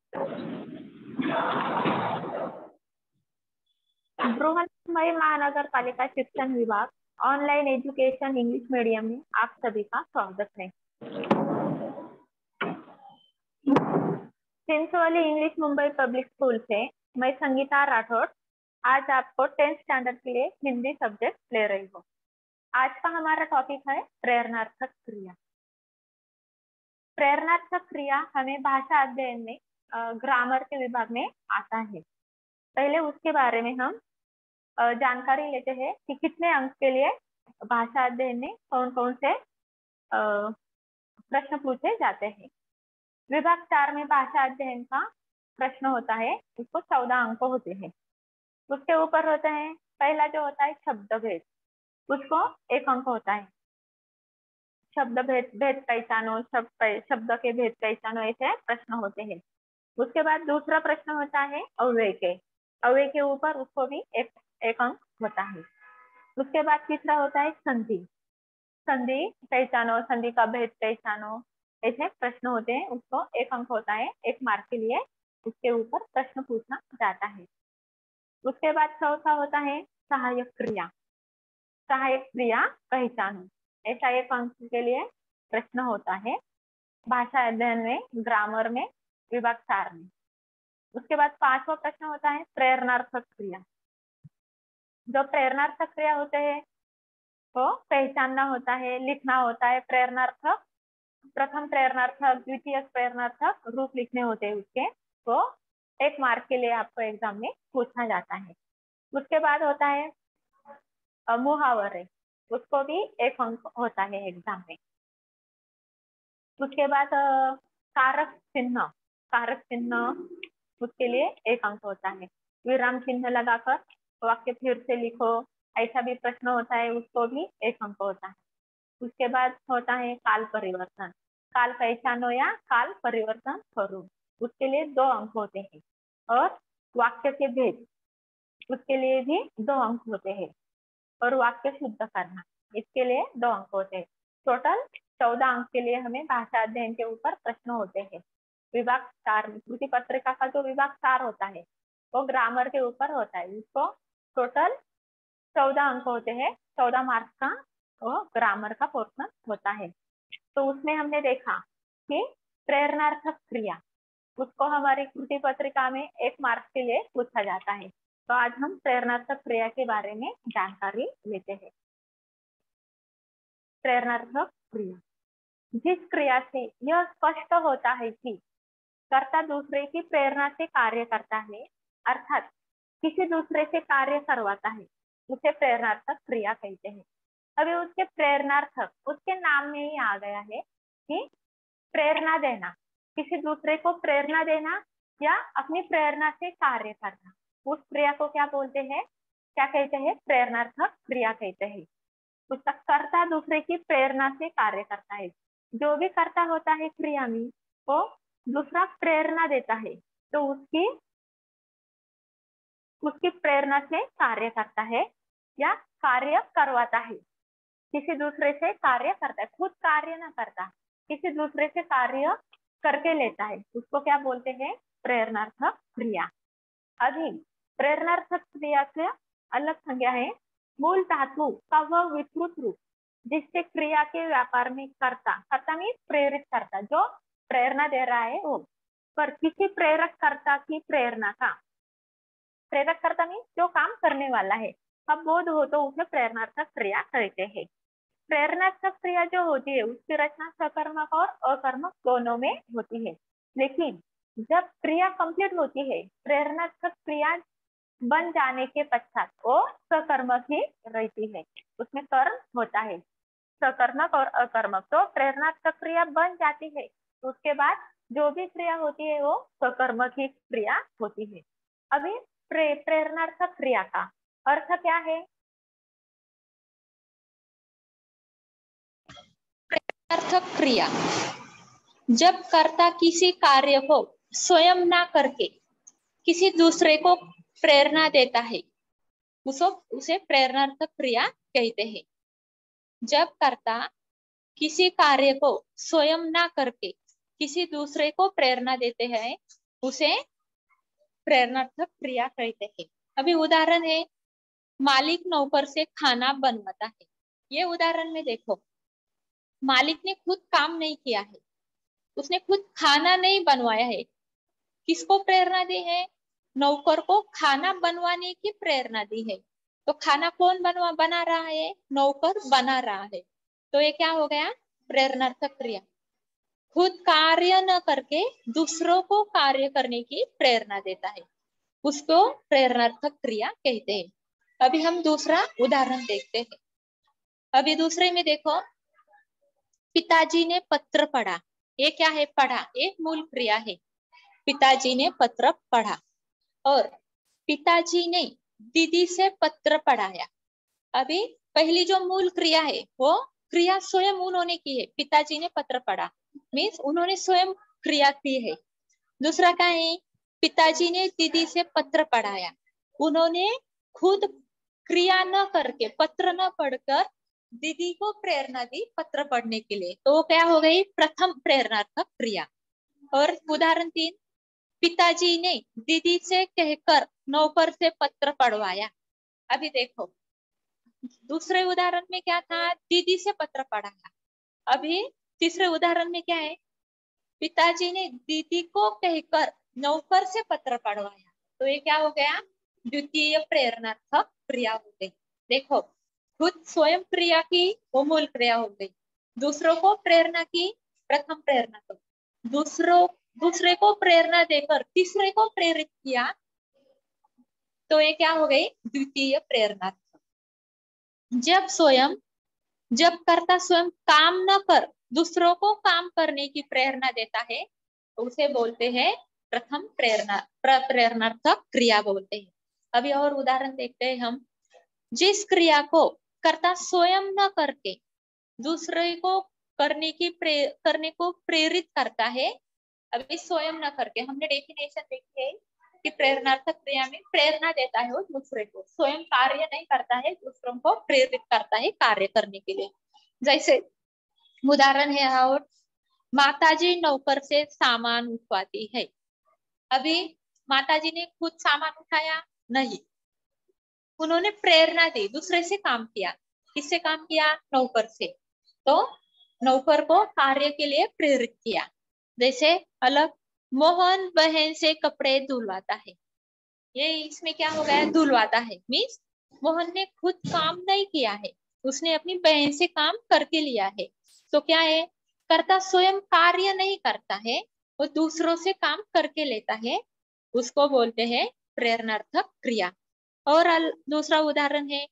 बृहन्मुंबई महानगर पालिका शिक्षण विभाग ऑनलाइन एजुकेशन इंग्लिश मीडियम में आप सभी का स्वागत है। Chincholi English Mumbai public school से मैं संगीता राठौड़ आज आपको 10th स्टैंडर्ड के लिए हिंदी सब्जेक्ट ले रही हूँ। आज का हमारा टॉपिक है प्रेरणार्थक क्रिया। प्रेरणार्थक क्रिया हमें भाषा अध्ययन में ग्रामर के विभाग में आता है। पहले उसके बारे में हम जानकारी लेते हैं कि कितने अंक के लिए भाषा अध्ययन में कौन कौन से प्रश्न पूछे जाते हैं। विभाग 4 में भाषा अध्ययन का प्रश्न होता है, उसको 14 अंक होते हैं। उसके ऊपर होता है पहला जो होता है शब्द भेद, उसको 1 अंक होता है। शब्द भेद पहचानो, शब्द के भेद पहचानो, ऐसे प्रश्न होते हैं। उसके बाद दूसरा प्रश्न होता है अव्यय के ऊपर, उसको भी एक अंक होता है। उसके बाद तीसरा होता है संधि पहचानो, संधि का भेद पहचानो, ऐसे प्रश्न होते हैं, उसको 1 अंक होता है। 1 मार्क के लिए उसके ऊपर प्रश्न पूछा जाता है। उसके बाद चौथा होता है सहायक क्रिया पहचानो, ऐसा 1 अंक के लिए प्रश्न होता है भाषा अध्ययन में ग्रामर में विभाग 4 में। उसके बाद 5वां प्रश्न होता है प्रेरणार्थक क्रिया। जो प्रेरणार्थक क्रिया होते हैं तो पहचानना होता है, लिखना होता है। प्रेरणार्थक, प्रथम प्रेरणार्थक, द्वितीय प्रेरणार्थक रूप लिखने होते हैं उसके, तो 1 मार्क के लिए आपको एग्जाम में पूछा जाता है। उसके बाद होता है मुहावरे, उसको भी 1 अंक होता है एग्जाम में। उसके बाद कारक चिन्ह, उसके लिए 1 अंक होता है। विराम चिन्ह लगाकर वाक्य फिर से लिखो, ऐसा भी प्रश्न होता है, उसको भी 1 अंक होता है। उसके बाद होता है काल परिवर्तन, काल पहचानो या काल परिवर्तन करो, उसके लिए 2 अंक होते हैं। और वाक्य के भेद, उसके लिए भी 2 अंक होते हैं। और वाक्य शुद्ध करना, इसके लिए 2 अंक होते हैं। टोटल 14 अंक के लिए हमें भाषा अध्ययन के ऊपर प्रश्न होते हैं। विभाग 4 कृति पत्रिका का जो विभाग 4 होता है वो ग्रामर के ऊपर होता है, उसको टोटल 14 अंक होते हैं। 14 मार्क्स का वो ग्रामर का पोर्शन होता है। तो उसमें हमने देखा कि प्रेरणार्थक क्रिया, उसको हमारी कृति पत्रिका में 1 मार्क के लिए पूछा जाता है। तो आज हम प्रेरणार्थक क्रिया के बारे में जानकारी लेते हैं। प्रेरणार्थक क्रिया, जिस क्रिया से यह स्पष्ट होता है कि कर्ता दूसरे की प्रेरणा से कार्य करता है, अर्थात किसी दूसरे से कार्य करवाता है, उसे प्रेरणार्थक क्रिया कहते हैं। अभी उसके प्रेरणार्थक, उसके नाम में ही आ गया है कि प्रेरणा देना, किसी दूसरे को प्रेरणा देना या अपनी प्रेरणा से कार्य करना, उस क्रिया को क्या बोलते हैं, क्या कहते हैं, प्रेरणार्थक क्रिया कहते हैं। उसका कर्ता दूसरे की प्रेरणा से कार्य करता है। जो भी कर्ता होता है क्रिया में, वो दूसरा प्रेरणा देता है, तो उसकी प्रेरणा से कार्य करता है या कार्य करवाता है। किसी दूसरे से कार्य करता है, खुद कार्य ना करता, किसी दूसरे से कार्य करके लेता है, उसको क्या बोलते हैं, प्रेरणार्थक क्रिया। अभी प्रेरणार्थक क्रिया से अलग संज्ञा है मूल धातु का वह विस्तृत रूप जिससे क्रिया के व्यापार में कर्ता में प्रेरित करता, जो प्रेरणा दे रहा है वो, पर किसी प्रेरक कर्ता की प्रेरणा का, प्रेरक कर्ता में जो काम करने वाला है, अब बोध हो तो उसे प्रेरणार्थक क्रिया कहते हैं। प्रेरणार्थक क्रिया जो होती है उसकी रचना सकर्मक और अकर्मक दोनों में होती है, लेकिन जब क्रिया कंप्लीट होती है, प्रेरणार्थक क्रिया बन जाने के पश्चात वो सकर्मक ही रहती है, उसमें कर्म होता है, सकर्मक और अकर्मक। तो प्रेरणार्थक क्रिया बन जाती है तो उसके बाद जो भी क्रिया होती है वो सकर्मक ही क्रिया होती है। अभी प्रेरणार्थक क्रिया का अर्थ क्या है? प्रेरणार्थक क्रिया, जब कर्ता किसी कार्य को स्वयं ना करके किसी दूसरे को प्रेरणा देता है, उसे प्रेरणार्थक क्रिया कहते हैं। जब कर्ता किसी कार्य को स्वयं ना करके किसी दूसरे को प्रेरणा देते हैं, उसे प्रेरणार्थक क्रिया कहते हैं। अभी उदाहरण है, मालिक नौकर से खाना बनवाता है। ये उदाहरण में देखो, मालिक ने खुद काम नहीं किया है, उसने खुद खाना नहीं बनवाया है। किसको प्रेरणा दी है? नौकर को खाना बनवाने की प्रेरणा दी है। तो खाना कौन बना रहा है? नौकर बना रहा है। तो ये क्या हो गया? प्रेरणार्थक क्रिया। खुद कार्य न करके दूसरों को कार्य करने की प्रेरणा देता है, उसको प्रेरणार्थक क्रिया कहते हैं। अभी हम दूसरा उदाहरण देखते हैं। अभी दूसरे में देखो, पिताजी ने पत्र पढ़ा। ये क्या है? पढ़ा एक मूल क्रिया है। पिताजी ने पत्र पढ़ा। और पिताजी ने दीदी से पत्र पढ़ाया। अभी पहली जो मूल क्रिया है वो क्रिया स्वयं उन्होंने की है। पिताजी ने पत्र पढ़ा मीन्स उन्होंने स्वयं क्रिया की है। दूसरा क्या है? पिताजी ने दीदी से पत्र पढ़ाया। उन्होंने खुद क्रिया न करके, पत्र न पढ़कर दीदी को प्रेरणा दी पत्र पढ़ने के लिए। तो क्या हो गई? प्रथम प्रेरणार्थक क्रिया। और उदाहरण 3, पिताजी ने दीदी से कहकर नौकर से पत्र पढ़वाया। अभी देखो, दूसरे उदाहरण में क्या था? दीदी से पत्र पढ़ाया। अभी तीसरे उदाहरण में क्या है? पिताजी ने दीदी को कहकर नौकर से पत्र पढ़वाया। तो ये क्या हो गया? द्वितीय प्रेरणार्थक क्रिया हो गई। देखो, खुद स्वयं क्रिया की, वो मूल क्रिया हो गई। दूसरों को प्रेरणा की, प्रथम प्रेरणा को। दूसरे को प्रेरणा देकर तीसरे को प्रेरित किया, तो ये क्या हो गई? द्वितीय प्रेरणार्थक। जब कर्ता स्वयं काम न कर दूसरों को काम करने की प्रेरणा देता है, तो उसे बोलते हैं प्रथम प्रेरणार्थक क्रिया बोलते हैं। अभी और उदाहरण देखते हैं हम। जिस क्रिया को कर्ता स्वयं न करके दूसरे को करने को प्रेरित करता है। अभी स्वयं न करके, हमने डेफिनेशन देखी है कि प्रेरणार्थक क्रिया में प्रेरणा देता है वो दूसरे को, स्वयं कार्य नहीं करता है, दूसरों को प्रेरित करता है कार्य करने के लिए। जैसे उदाहरण है, और माताजी नौकर से सामान उठवाती है। अभी माताजी ने खुद सामान उठाया नहीं, उन्होंने प्रेरणा दी, दूसरे से काम किया। किससे काम किया? नौकर से। तो नौकर को कार्य के लिए प्रेरित किया। जैसे अलग, मोहन बहन से कपड़े धुलवाता है। ये इसमें क्या हो गया? धुलवाता है मीन्स मोहन ने खुद काम नहीं किया है, उसने अपनी बहन से काम करके लिया है। तो क्या है? कर्ता स्वयं कार्य नहीं करता है, वो दूसरों से काम करके लेता है, उसको बोलते हैं प्रेरणार्थक क्रिया। और दूसरा उदाहरण है,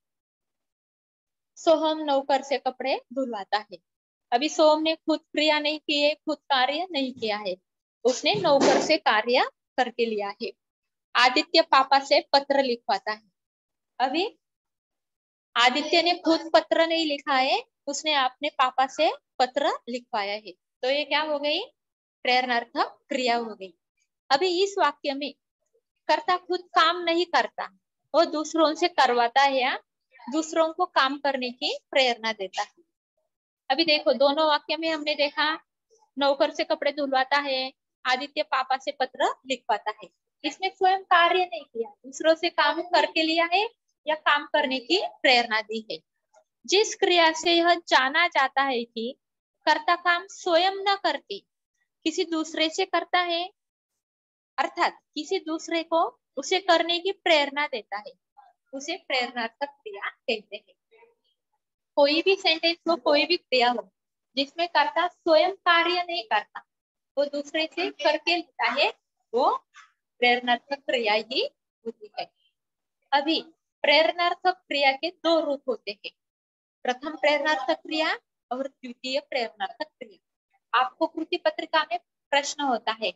सोहम नौकर से कपड़े धुलवाता है। अभी सोहम ने खुद क्रिया नहीं की है, खुद कार्य नहीं किया है, उसने नौकर से कार्य करके लिया है। आदित्य पापा से पत्र लिखवाता है। अभी आदित्य ने खुद पत्र नहीं लिखा है, उसने अपने पापा से पत्र लिखवाया है। तो ये क्या हो गई? प्रेरणार्थक क्रिया हो गई। अभी इस वाक्य में कर्ता खुद काम नहीं करता, वो दूसरों से करवाता है या दूसरों को काम करने की प्रेरणा देता है। अभी देखो, दोनों वाक्य में हमने देखा, नौकर से कपड़े धुलवाता है, आदित्य पापा से पत्र लिखवाता है। इसने स्वयं कार्य नहीं किया, दूसरों से काम करके लिया है या काम करने की प्रेरणा दी है। जिस क्रिया से यह जाना जाता है कि कर्ता काम स्वयं न करके किसी दूसरे से करता है, अर्थात किसी दूसरे को उसे करने की प्रेरणा देता है, उसे प्रेरणार्थक क्रिया कहते हैं। कोई भी सेंटेंस हो, कोई भी क्रिया हो, जिसमें कर्ता स्वयं कार्य नहीं करता, वो दूसरे से करके लेता है, वो प्रेरणार्थक क्रिया ही होती है। अभी प्रेरणार्थक क्रिया के दो रूप होते हैं, प्रथम प्रेरणार्थक क्रिया और द्वितीय प्रेरणार्थक क्रिया। आपको कृति पत्रिका में प्रश्न होता है,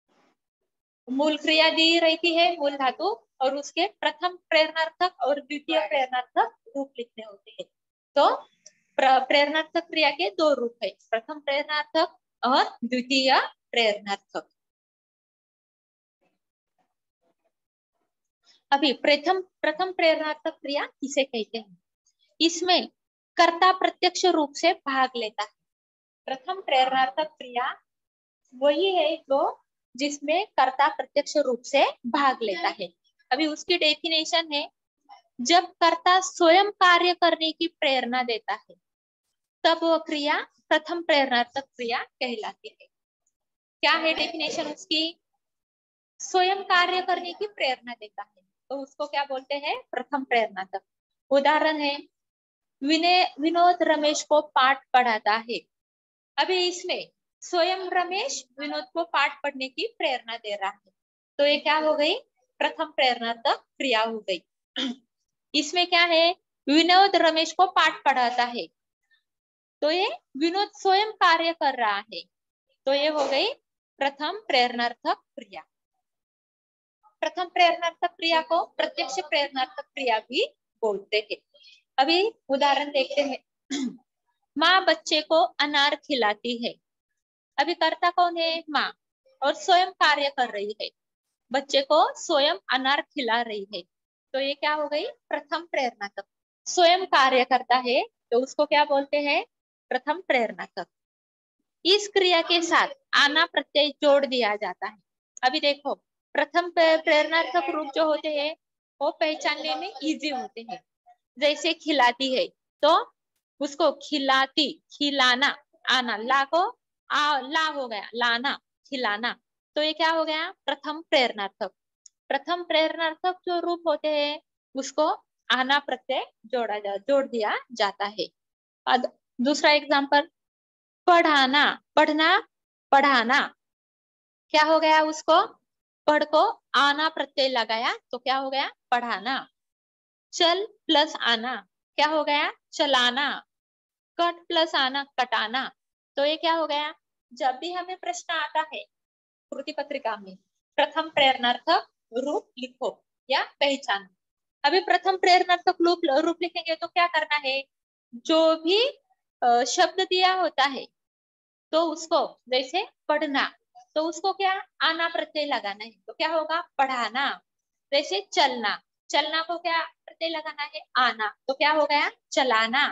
मूल क्रिया दी रहती है, मूल धातु, और उसके प्रथम प्रेरणार्थक और द्वितीय प्रेरणार्थक रूप लिखने होते हैं। तो प्रेरणार्थक क्रिया के दो रूप है, प्रथम प्रेरणार्थक और द्वितीय प्रेरणार्थक। अभी प्रथम प्रेरणार्थक क्रिया किसे कहते हैं? इसमें कर्ता प्रत्यक्ष रूप से भाग लेता है। प्रथम प्रेरणार्थक क्रिया वही है जो जिसमें कर्ता प्रत्यक्ष रूप से भाग लेता है। अभी उसकी डेफिनेशन है, जब कर्ता स्वयं कार्य करने की प्रेरणा देता है तब वह क्रिया प्रथम प्रेरणार्थक क्रिया कहलाती है। क्या है डेफिनेशन उसकी? स्वयं कार्य करने की प्रेरणा देता है तो उसको क्या बोलते हैं? प्रथम प्रेरणार्थक। उदाहरण है, विनोद रमेश को पाठ पढ़ाता है। अभी इसमें स्वयं रमेश विनोद को पाठ पढ़ने की प्रेरणा दे रहा है तो ये क्या हो गई? प्रथम प्रेरणार्थक क्रिया हो गई। इसमें क्या है? विनोद रमेश को पाठ पढ़ाता है तो ये विनोद स्वयं कार्य कर रहा है तो ये हो गई प्रथम प्रेरणार्थक क्रिया। प्रथम प्रेरणार्थक क्रिया को प्रत्यक्ष प्रेरणार्थक क्रिया भी बोलते हैं। अभी उदाहरण देखते हैं। माँ बच्चे को अनार खिलाती है। अभी कर्ता कौन है? माँ, और स्वयं कार्य कर रही है, बच्चे को स्वयं अनार खिला रही है तो ये क्या हो गई? प्रथम प्रेरणार्थक। स्वयं कार्य करता है तो उसको क्या बोलते हैं? प्रथम प्रेरणार्थक। इस क्रिया के साथ आना प्रत्यय जोड़ दिया जाता है। अभी देखो, प्रथम प्रेरणार्थक रूप जो होते हैं वो पहचानने में इजी होते हैं। जैसे खिलाती है तो उसको खिलाती, खिलाना, आना, ला को ला हो गया, लाना, खिलाना तो ये क्या हो गया? प्रथम प्रेरणार्थक। प्रथम प्रेरणार्थक जो रूप होते हैं उसको आना प्रत्यय जोड़ दिया जाता है। दूसरा एग्जाम्पल, पढ़ाना, पढ़ना, पढ़ाना, क्या हो गया? उसको पढ़ को आना प्रत्यय लगाया तो क्या हो गया? पढ़ाना। चल प्लस आना क्या हो गया? चलाना। कट प्लस आना कटाना तो ये क्या हो गया? जब भी हमें प्रश्न आता है कृति पत्रिका में, प्रथम प्रेरणार्थक रूप लिखो या पहचानो। अभी प्रथम प्रेरणार्थक रूप लिखेंगे तो क्या करना है? जो भी शब्द दिया होता है तो उसको, जैसे पढ़ना तो उसको क्या? आना प्रत्यय लगाना है तो क्या होगा? पढ़ाना। जैसे चलना, चलना को क्या प्रत्यय लगाना है? आना तो क्या हो गया? चलाना।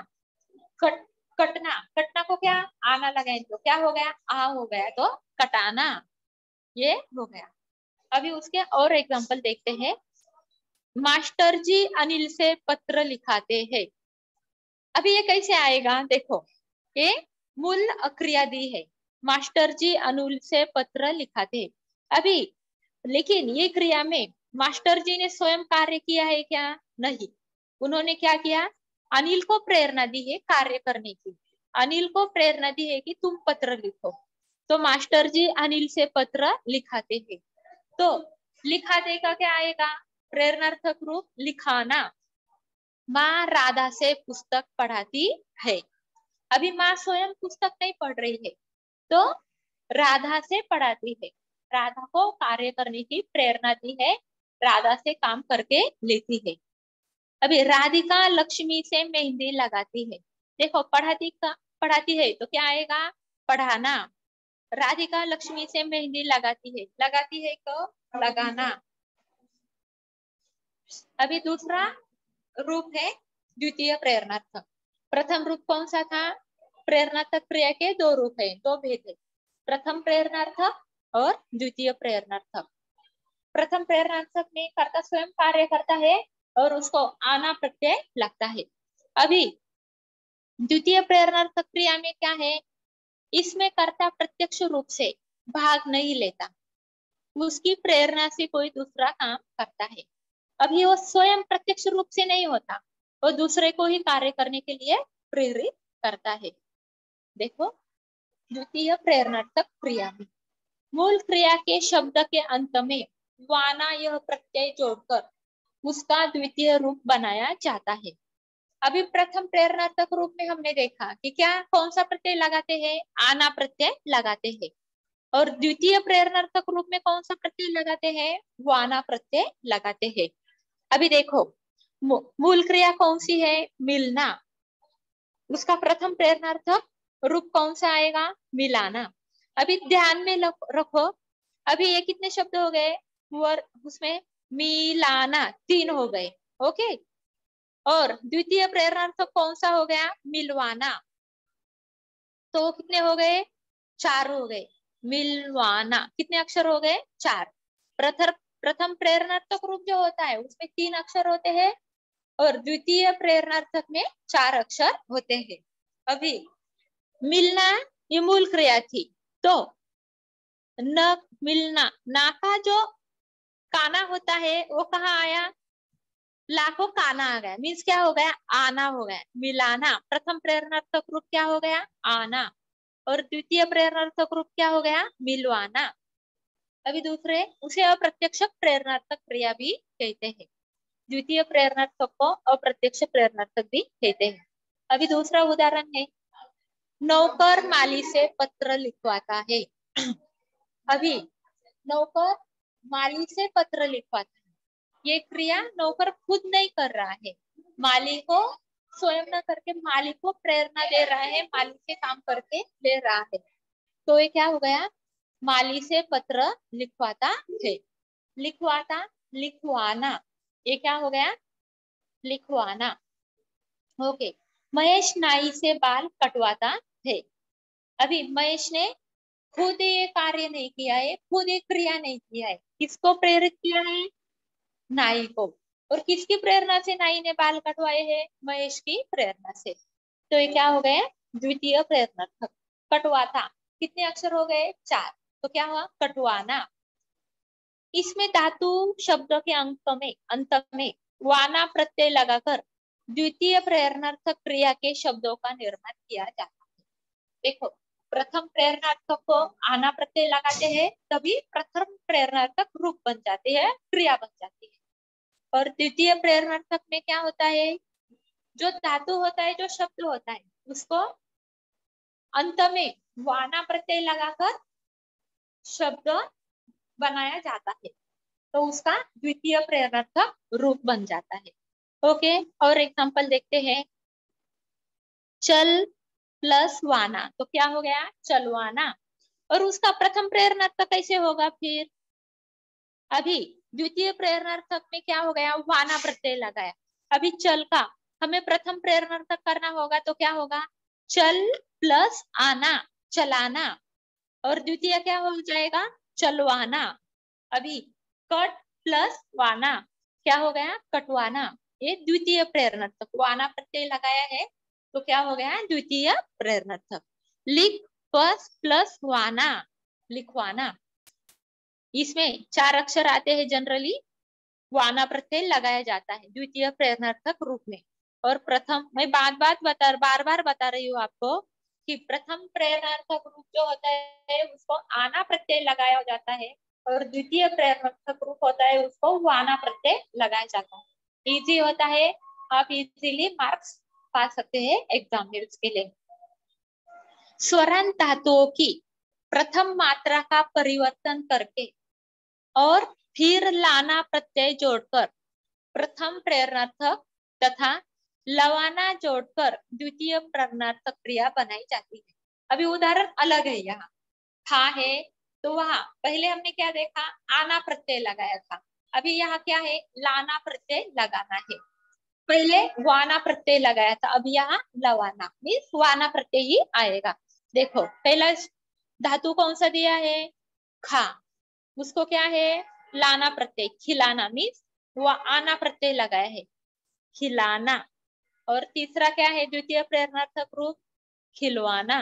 कटना, कटना को क्या? आना लगाए तो क्या हो गया? आ हो गया तो कटाना। ये हो गया। अभी उसके और एग्जांपल देखते हैं। मास्टर जी अनिल से पत्र लिखाते हैं। अभी ये कैसे आएगा? देखो, ये मूल क्रिया दी है, मास्टर जी अनिल से पत्र लिखाते हैं। अभी लेकिन ये क्रिया में मास्टर जी ने स्वयं कार्य किया है क्या? नहीं। उन्होंने क्या किया? अनिल को प्रेरणा दी है कार्य करने की। अनिल को प्रेरणा दी है कि तुम पत्र लिखो तो मास्टर जी अनिल से पत्र लिखाते हैं तो लिखाते का क्या आएगा? प्रेरणार्थक रूप लिखाना। माँ राधा से पुस्तक पढ़ाती है। अभी माँ स्वयं पुस्तक नहीं पढ़ रही है तो राधा से पढ़ाती है। राधा को कार्य करने की प्रेरणा दी है, राधा से काम करके लेती है। अभी राधिका लक्ष्मी से मेहंदी लगाती है। देखो, पढ़ाती है तो क्या आएगा? पढ़ाना। राधिका लक्ष्मी से मेहंदी लगाती है तो लगाना। अभी दूसरा रूप है द्वितीय प्रेरणार्थक। प्रथम रूप कौन सा था? प्रेरणार्थक क्रिया के दो रूप है, दो भेद है, प्रथम प्रेरणार्थक और द्वितीय प्रेरणार्थक। प्रथम प्रेरणार्थक में कर्ता स्वयं कार्य करता है और उसको आना प्रत्यय लगता है। अभी द्वितीय प्रेरणार्थक क्रिया में क्या है? इसमें कर्ता प्रत्यक्ष रूप से भाग नहीं लेता, उसकी प्रेरणा से कोई दूसरा काम करता है। अभी वो स्वयं प्रत्यक्ष रूप से नहीं होता, वो दूसरे को ही कार्य करने के लिए प्रेरित करता है। देखो, द्वितीय प्रेरणार्थक क्रिया में मूल क्रिया के शब्द के अंत में वाना यह प्रत्यय जोड़कर उसका द्वितीय रूप बनाया जाता है। अभी प्रथम प्रेरणार्थक रूप में हमने देखा कि क्या, कौन सा प्रत्यय लगाते हैं? आना प्रत्यय लगाते हैं। और द्वितीय प्रेरणार्थक रूप में कौन सा प्रत्यय लगाते हैं? वाना प्रत्यय लगाते हैं। अभी देखो, मूल क्रिया कौन सी है? मिलना। उसका प्रथम प्रेरणार्थक रूप कौन सा आएगा? मिलाना। अभी ध्यान में रखो, अभी ये कितने शब्द हो गए? उसमें मिलाना 3 हो गए। ओके, और द्वितीय प्रेरणार्थक कौन सा हो गया? मिलवाना, तो कितने हो गए? 4 हो गए। मिलवाना। कितने अक्षर हो गए? 4। प्रथम प्रेरणार्थक रूप जो होता है उसमें 3 अक्षर होते हैं और द्वितीय प्रेरणार्थक में 4 अक्षर होते हैं। अभी मिलना ये मूल क्रिया थी, तो न मिलना, ना का जो काना होता है वो कहाँ आया? ला को काना आ गया, मीन्स क्या हो गया? आना हो गया। मिलाना प्रथम प्रेरणार्थक रूप क्या हो गया? आना। और द्वितीय प्रेरणार्थक रूप क्या हो गया? मिलवाना। अभी दूसरे उसे अप्रत्यक्ष प्रेरणार्थक क्रिया भी कहते हैं। द्वितीय प्रेरणार्थक को अप्रत्यक्ष प्रेरणार्थक भी कहते हैं। अभी दूसरा उदाहरण है, नौकर माली से पत्र लिखवाता है। अभी नौकर माली से पत्र लिखवाता है, ये क्रिया नौकर खुद नहीं कर रहा है, माली को स्वयं न करके मालिक को प्रेरणा दे रहा है, मालिक से काम करके ले रहा है। तो ये क्या हो गया? माली से पत्र लिखवाता है। लिखवाता, लिखवाना, ये क्या हो गया? लिखवाना। ओके। महेश नाई से बाल कटवाता है। अभी महेश ने खुद ये कार्य नहीं किया है, खुद ये क्रिया नहीं किया है, किसको प्रेरित किया है? नाई को। और किसकी प्रेरणा से नाई ने बाल कटवाए हैं? महेश की प्रेरणा से। तो ये क्या हो गए? द्वितीय प्रेरणार्थक। कटवाता, कितने अक्षर हो गए? 4। तो क्या हुआ? कटवाना। इसमें धातु शब्दों के अंत में वाना प्रत्यय लगाकर द्वितीय प्रेरणार्थक क्रिया के शब्दों का निर्माण किया जाता है। देखो, प्रथम प्रेरणार्थक को आना प्रत्यय लगाते हैं तभी प्रथम प्रेरणार्थक रूप बन जाते हैं, क्रिया बन जाती है। और द्वितीय प्रेरणार्थक में क्या होता है? जो धातु होता है, जो शब्द होता है, उसको अंत में वाना प्रत्यय लगाकर शब्द बनाया जाता है, तो उसका द्वितीय प्रेरणार्थक रूप बन जाता है। ओके, और एग्जांपल देखते हैं। चल प्लस वाना, तो क्या हो गया? चलवाना। और उसका प्रथम प्रेरणार्थक कैसे होगा फिर? अभी द्वितीय प्रेरणार्थक में क्या हो गया? वाना प्रत्यय लगाया। अभी चल का हमें प्रथम प्रेरणार्थक करना होगा, तो क्या होगा? चल प्लस आना, चलाना। और द्वितीय क्या हो जाएगा? चलवाना। अभी कट प्लस वाना क्या हो गया? कटवाना। ये द्वितीय प्रेरणार्थक, वाना प्रत्यय लगाया है तो क्या हो गया? द्वितीय प्रेरणार्थक। लिख प्लस वाना, लिखवाना। इसमें 4 अक्षर आते हैं जनरली, वाना प्रत्यय लगाया जाता है द्वितीय प्रेरणार्थक रूप में। और प्रथम, मैं बार बार बता रही हूँ आपको कि प्रथम प्रेरणार्थक रूप जो होता है उसको आना प्रत्यय लगाया जाता है और द्वितीय प्रेरणार्थक रूप होता है उसको वाना प्रत्यय लगाया जाता है। इजी होता है, आप इजीली मार्क्स पा सकते हैं एग्जाम के लिए। स्वरांत धातुओं की प्रथम मात्रा का परिवर्तन करके और फिर लाना प्रत्यय जोड़कर प्रथम प्रेरणार्थक तथा लवाना जोड़कर द्वितीय प्रेरणार्थक क्रिया बनाई जाती है। अभी उदाहरण अलग है, यहाँ था है तो वहां पहले हमने क्या देखा? आना प्रत्यय लगाया था। अभी यहाँ क्या है? लाना प्रत्यय लगाना है। पहले वाना प्रत्यय लगाया था, अब यहाँ लवाना, मीन्स वाना प्रत्यय ही आएगा। देखो, पहला धातु कौन सा दिया है? खा, उसको क्या है? लाना प्रत्यय, खिलाना, मीन्स वो आना प्रत्यय लगाया है, खिलाना। और तीसरा क्या है द्वितीय प्रेरणार्थक रूप? खिलवाना।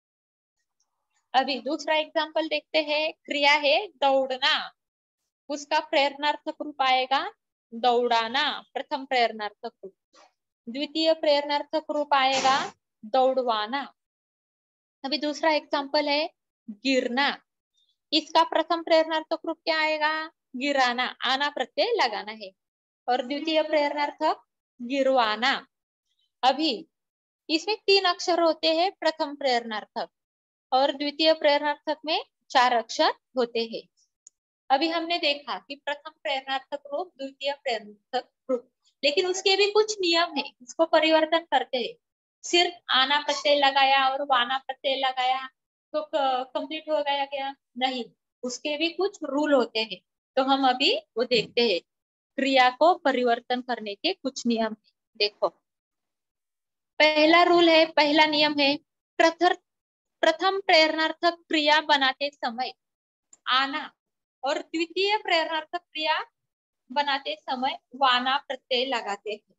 अभी दूसरा एग्जांपल देखते हैं, क्रिया है दौड़ना, उसका प्रेरणार्थक रूप आएगा दौड़ाना, प्रथम प्रेरणार्थक रूप। द्वितीय प्रेरणार्थक रूप आएगा दौड़वाना। अभी दूसरा एग्जांपल है गिरना, इसका प्रथम प्रेरणार्थक रूप क्या आएगा? गिराना, आना प्रत्यय लगाना है। और द्वितीय प्रेरणार्थक गिरवाना। अभी इसमें 3 अक्षर होते हैं प्रथम प्रेरणार्थक और द्वितीय प्रेरणार्थक में 4 अक्षर होते हैं। अभी हमने देखा कि प्रथम प्रेरणार्थक रूप, द्वितीय प्रेरणार्थक रूप, लेकिन उसके भी कुछ नियम है, इसको परिवर्तन करते हैं। सिर्फ आना प्रत्यय लगाया और वाना प्रत्यय लगाया तो कंप्लीट हो गया क्या? नहीं, उसके भी कुछ रूल होते हैं, तो हम अभी वो देखते हैं। क्रिया को परिवर्तन करने के कुछ नियम है। देखो, पहला रूल है, पहला नियम है प्रथम प्रेरणार्थक क्रिया बनाते समय आना और द्वितीय प्रेरणार्थक क्रिया बनाते समय वाना प्रत्यय लगाते हैं।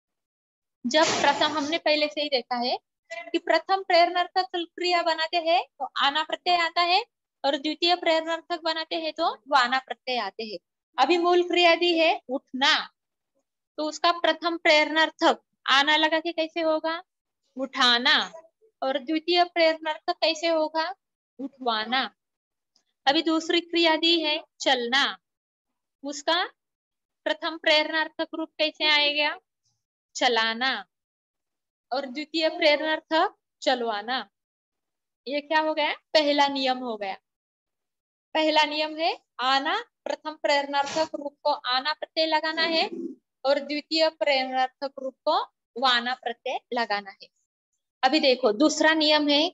जब प्रथम, हमने पहले से ही देखा है कि प्रथम प्रेरणार्थक क्रिया बनाते हैं तो आना प्रत्यय आता है और द्वितीय प्रेरणार्थक बनाते हैं तो वाना प्रत्यय आते हैं। अभी मूल क्रिया दी है उठना, तो उसका प्रथम प्रेरणार्थक आना लगा के कैसे होगा? उठाना। और द्वितीय प्रेरणार्थक कैसे होगा? उठवाना। अभी दूसरी क्रिया दी है चलना, उसका प्रथम प्रेरणार्थक रूप कैसे आएगा? चलाना। और द्वितीय प्रेरणार्थक चलवाना। ये क्या हो गया? पहला नियम हो गया। पहला नियम है आना, प्रथम प्रेरणार्थक रूप को आना प्रत्यय लगाना है और द्वितीय प्रेरणार्थक रूप को वाना प्रत्यय लगाना है। अभी देखो दूसरा नियम है,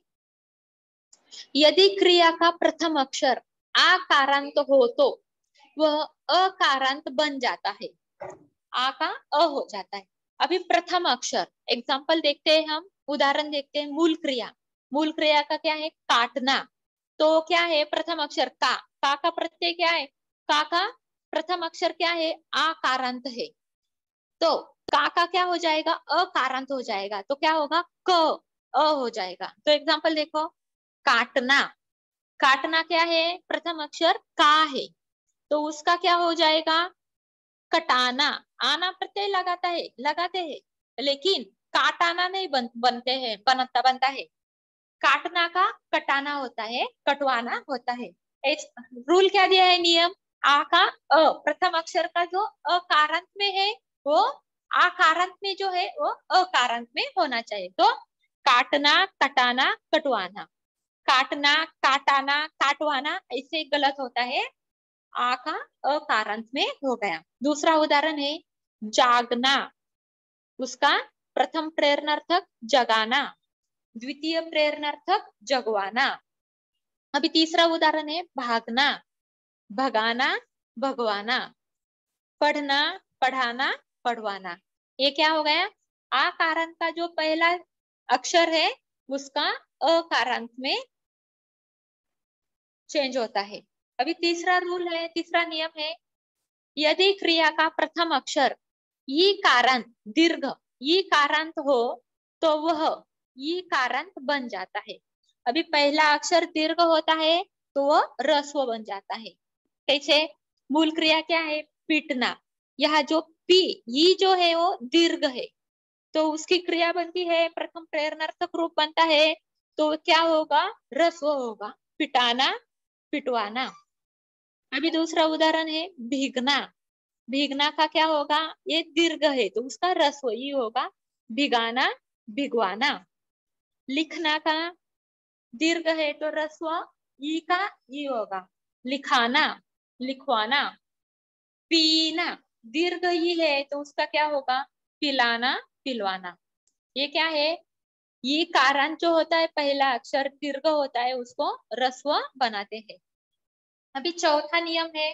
यदि क्रिया का प्रथम अक्षर आकारांत हो तो वह अकारांत बन जाता है। आ का अ हो जाता है। अभी प्रथम अक्षर, एग्जाम्पल देखते हैं हम, उदाहरण देखते हैं। मूल क्रिया, मूल क्रिया का क्या है? काटना। तो क्या है? प्रथम अक्षर का का प्रत्यय क्या है? का प्रथम अक्षर क्या है? आकारांत है। तो का क्या हो जाएगा? अकारांत हो जाएगा। तो क्या होगा? क अ हो जाएगा। तो एग्जाम्पल देखो, काटना। काटना क्या है? प्रथम अक्षर का है, तो उसका क्या हो जाएगा? कटाना। आना प्रत्यय लगाते हैं, लेकिन काटाना नहीं बनता बनता है। काटना का कटाना होता है, कटवाना होता है। रूल क्या दिया है? नियम आ का अ, प्रथम अक्षर का जो अकारांत में है वो आकारांत में जो है वो अकारांत में होना चाहिए। तो काटना, कटाना, कटवाना। काटना, काटाना, काटवाना ऐसे गलत होता है। आ का अकारांत में हो गया। दूसरा उदाहरण है जागना, उसका प्रथम प्रेरणार्थक जगाना, द्वितीय प्रेरणार्थक जगवाना। अभी तीसरा उदाहरण है भागना, भगाना, भगवाना। पढ़ना, पढ़ाना, पढ़वाना। ये क्या हो गया? आकारांत का जो पहला अक्षर है उसका अकारांत में चेंज होता है। अभी तीसरा रूल है, तीसरा नियम है, यदि क्रिया का प्रथम अक्षर ई कारांत दीर्घ ई कारांत हो तो वह ई कारांत बन जाता है। अभी पहला अक्षर दीर्घ होता है तो वह ह्रस्व बन जाता है। कैसे? मूल क्रिया क्या है? पीटना। यह जो पी ई जो है वो दीर्घ है, तो उसकी क्रिया बनती है, प्रथम प्रेरणार्थक रूप बनता है, तो क्या होगा? ह्रस्व होगा, पिटाना, पिटवाना। अभी दूसरा उदाहरण है भीगना। भीगना का क्या होगा? ये दीर्घ है तो उसका ह्रस्व ही होगा, भिगाना, भिगवाना। लिखना का दीर्घ है तो ह्रस्व ई का ई होगा, लिखाना, लिखवाना। पीना दीर्घ ही है तो उसका क्या होगा? पिलाना, पिलवाना। ये क्या है? ये कारांत जो होता है पहला अक्षर दीर्घ होता है उसको ह्रस्व बनाते हैं। अभी चौथा नियम है,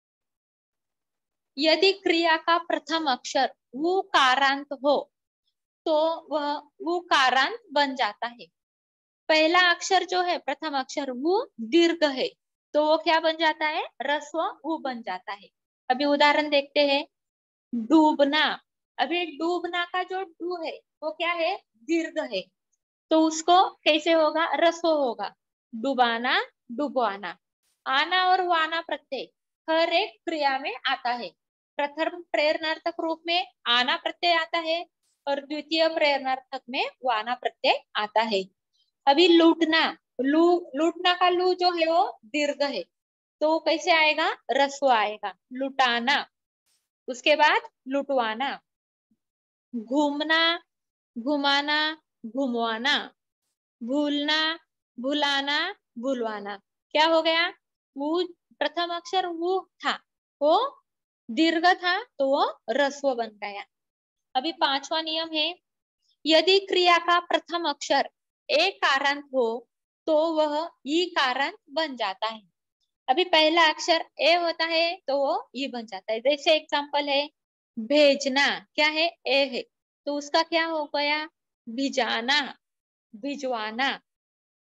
यदि क्रिया का प्रथम अक्षर वो कारांत हो तो वह वो कारांत बन जाता है। पहला अक्षर जो है प्रथम अक्षर वो दीर्घ है तो वो क्या बन जाता है? ह्रस्व वो बन जाता है। अभी उदाहरण देखते हैं, डूबना। अभी डूबना का जो डू है वो क्या है? दीर्घ है, तो उसको कैसे होगा? ह्रस्व होगा, डुबाना, डुबवाना। आना और वाना प्रत्यय हर एक क्रिया में आता है। प्रथम प्रेरणार्थक रूप में आना प्रत्यय आता है और द्वितीय प्रेरणार्थक में वाना प्रत्यय आता है। अभी लूटना, लूटना का लू जो है वो दीर्घ है तो कैसे आएगा? ह्रस्व आएगा, लुटाना। उसके बाद लुटवाना। घूमना, घुमाना, घुमवाना। भूलना, भुलाना, भुलवाना। क्या हो गया? वो प्रथम अक्षर वो था, वो दीर्घ था तो वो ह्रस्व बन गया। अभी पांचवा नियम है, यदि क्रिया का प्रथम अक्षर ए कारांत हो तो वह ई कारांत बन जाता है। अभी पहला अक्षर ए होता है तो वो ई बन जाता है। जैसे एग्जांपल है भेजना, क्या है? ए है तो उसका क्या हो गया? भिजाना, भिजवाना।